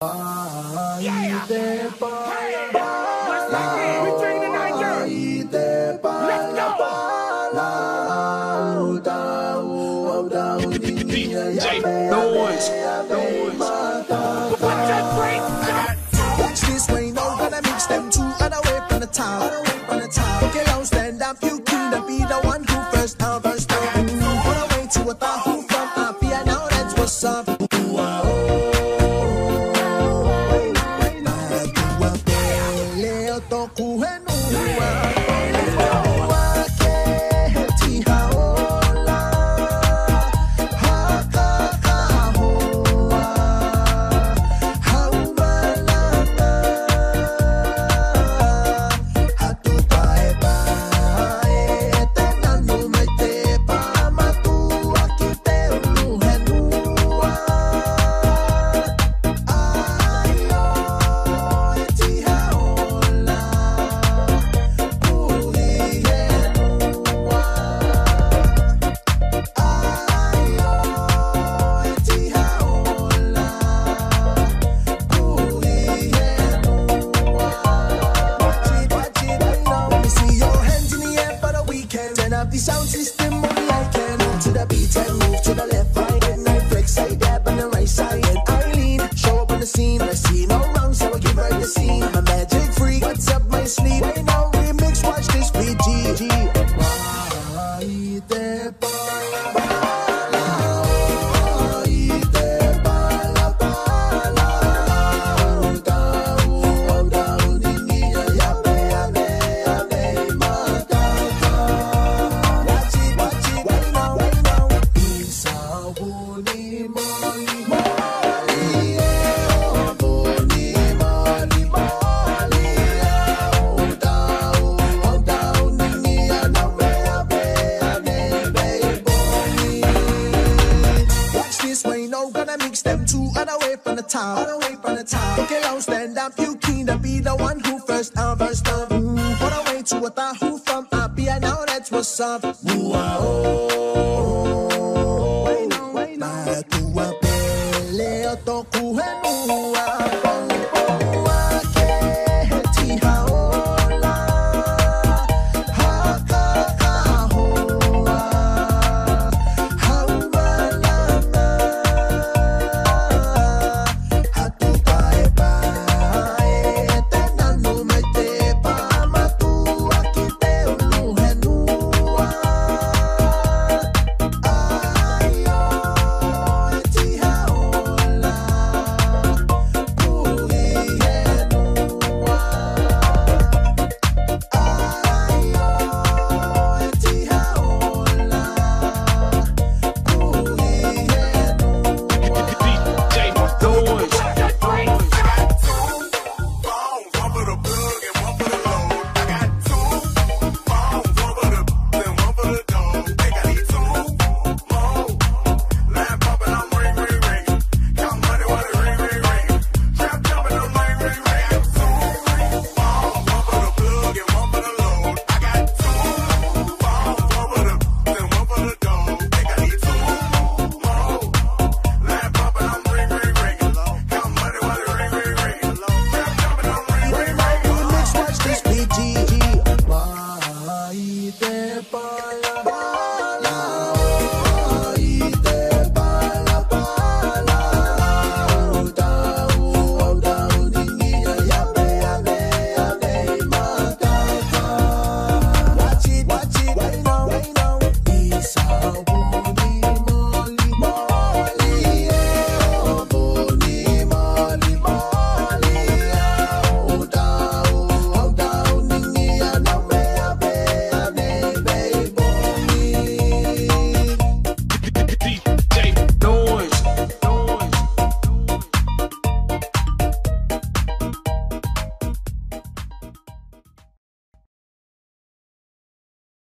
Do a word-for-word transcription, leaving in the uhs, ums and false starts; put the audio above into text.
Yeah. Hey, what's that? We drinking tonight, girl. Let's go. D J Noise, Noise. What's that break? Watch this way, no, gonna mix them two and away from the town. Okay, now stand up, you can be the one who first down, first down. On the way to a thought who from Apia, now that's what's up. The sound system only I can move to the beat and move to the left, right, and I flex, I dab on the right side, and I lean, show up on the scene, I see no wrong, so I give right the scene. I'm a magic freak, what's up my sleeve? Right now remix, watch this beat, G G. Gonna mix them two and away from the town. Away from the town. Okay, now stand up, you keen to be the one who first down, first down. Mm, on the way to a thought who from Apia, now that's what's up. Ooh, ah, oh, wait, no, wait, no. Back to a pele, otoku, and ooh, ah.